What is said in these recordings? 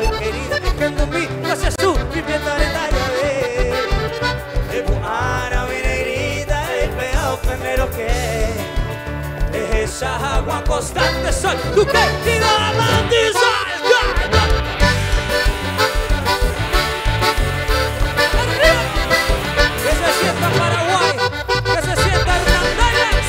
soy querida que tengo en mí, no seas tú, mi pieta de talla de Buhara, mi negrita, el peado primero que es esa agua constante, soy tu querida amante. Que se sienta Paraguay, que se sienta Hernández.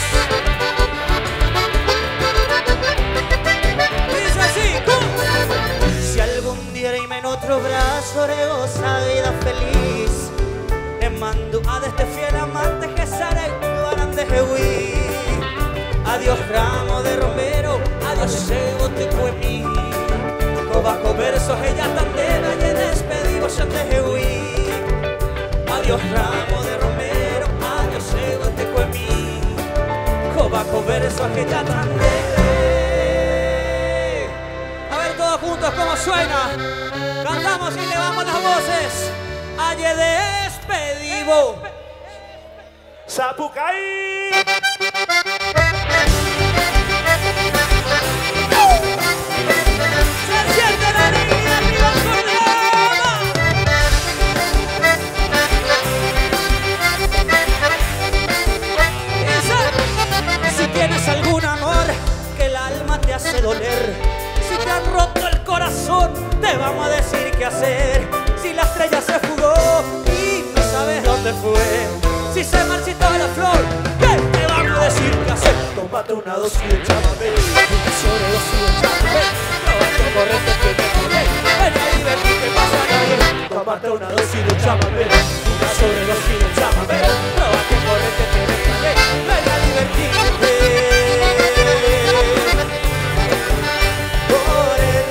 Dice así, ¡pum! Si algún día irme en otro brazo de goza vida feliz, te mando a este fiel amante que será el de Jehuí. Adiós ramo de romero, adiós cebo te cuemí. Cobaco versos ella tandera y despedimos de Jehuí. Adiós ramo de romero, adiós cebo te cuemí. Cobaco versos ella tandera. A ver todos juntos cómo suena. Cantamos y levamos las voces. Aye despedimos. Sapucaí. Se siente la alegría arriba Córdoba. Si tienes algún amor que el alma te hace doler, si te han roto el corazón, te vamos a decir qué hacer. Si la estrella se fugó y no sabes dónde fue, si se marchitó la flor, ¿qué te vamos a decir qué hacer? Tómate una dosis de chamamé, una sobredosis de chamamé, no corriente que te corre, ven a divertirte, pasa nadie. Tómate una dosis de chamamé, una sobredosis de chamamé, no corriente que te corre, ven a divertirte. Por el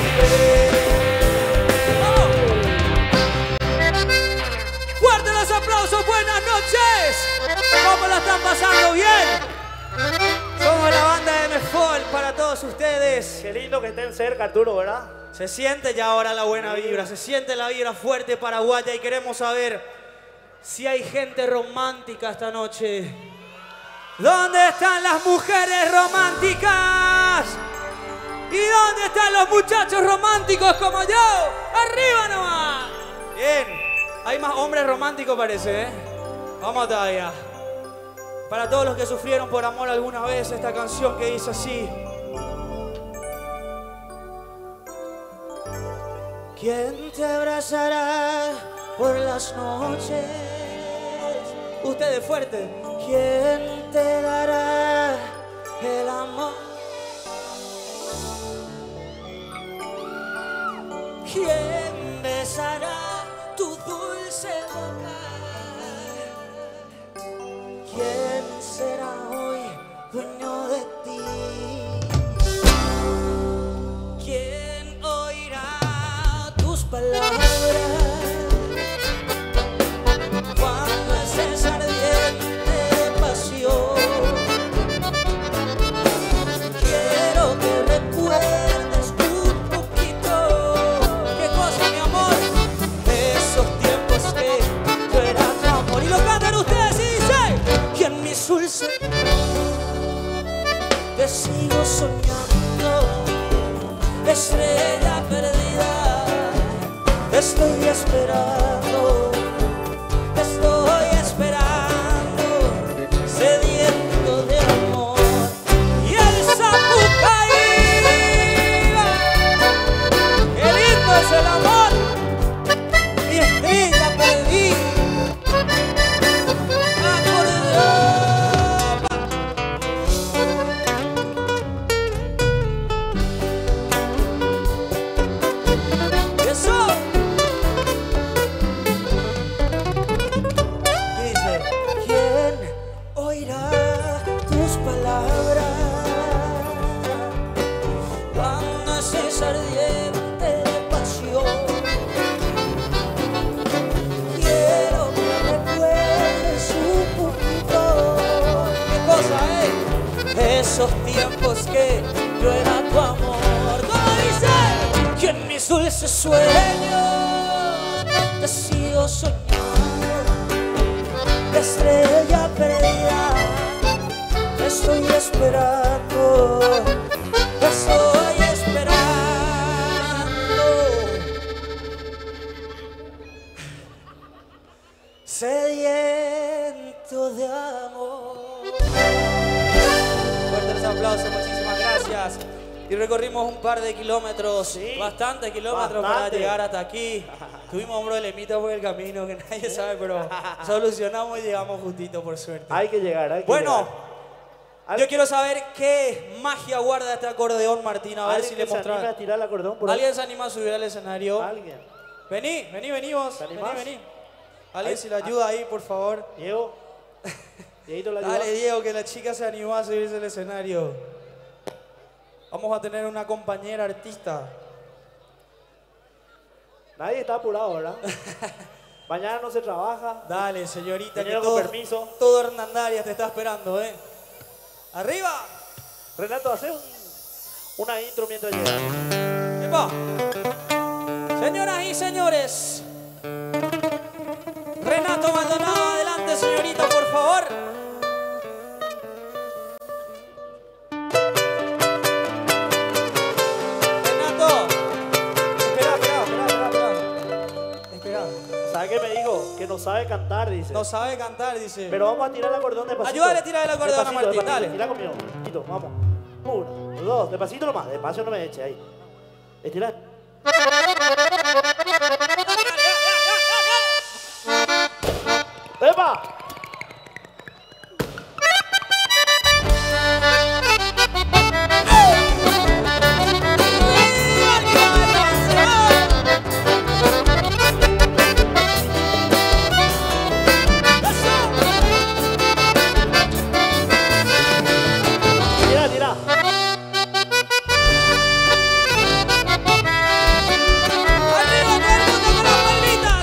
nivel. Fuerte los aplausos, buenas noches. ¿Cómo la están pasando? ¿Bien? Somos la banda de M-Fall para todos ustedes. Qué lindo que estén cerca, Arturo, ¿verdad? Se siente ya ahora la buena vibra, se siente la vibra fuerte paraguaya y queremos saber si hay gente romántica esta noche. ¿Dónde están las mujeres románticas? ¿Y dónde están los muchachos románticos como yo? ¡Arriba nomás! Bien, hay más hombres románticos parece, ¿eh? Vamos todavía. Para todos los que sufrieron por amor alguna vez, esta canción que dice así. ¿Quién te abrazará por las noches? Ustedes fuerte. ¿Quién te dará el amor? ¿Quién besará tu dulce boca? ¿Quién será hoy dueño de ti? ¿Quién oirá tus palabras cuando estés ardiente de pasión? Quiero que recuerdes un poquito. ¿Qué cosa, mi amor? Esos tiempos que yo era tu amor. Y lo cantan ustedes y dicen: y en mis dulces te sigo soñando, estrella perdida, estoy esperando, sediento de amor. Y el Sapucaí, qué lindo es el amor, mi estrella perdida. Esos tiempos que yo era tu amor. ¿Cómo dice? Que en mis dulces sueños te sigo soñando, estrella perdida, estoy esperando, estoy esperando. Y recorrimos un par de kilómetros, Sí, bastantes kilómetros para bastante. llegar hasta aquí. Tuvimos un problemita por el camino que nadie sabe, pero solucionamos y llegamos justito, por suerte. Hay que llegar, hay que Bueno, llegar. yo quiero saber qué magia guarda este acordeón, Martín. A ver ¿Alguien si le que se anime mostramos. a tirar el acordeón por ahí? ¿Alguien se anima a subir al escenario? ¿Alguien? Vení vos. ¿Te animás? Vení. Alguien si le ayuda ahí, por favor. Diego. Dieguito, la ayuda. Dale, Diego, que la chica se animó a subirse al escenario. Vamos a tener una compañera artista. Nadie está apurado, ¿verdad? Mañana no se trabaja. Dale, señorita, que Vinieron con todo, permiso. todo Hernandarias te está esperando, ¿eh? ¡Arriba! Renato, hace una intro mientras llega. ¡Epa! Señoras y señores, Renato Maldonado, adelante, señorita, por favor. Renato, espera. ¿Sabe qué me dijo? Que no sabe cantar, dice. No sabe cantar, dice. Pero vamos a tirar el acordeón despacito. Ayúdale a tirar el acordeón a Despacito, Martín, despacito. dale. Tira conmigo. Quito, vamos. 1, 2, despacito nomás. Despacio no me eche ahí. Estira. ¡Epa! Tira, tira. ¡Arriba, todo el mundo con las palmitas!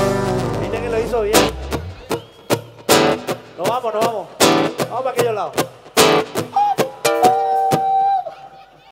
Viste que lo hizo bien. Nos vamos. Vamos para aquellos lados.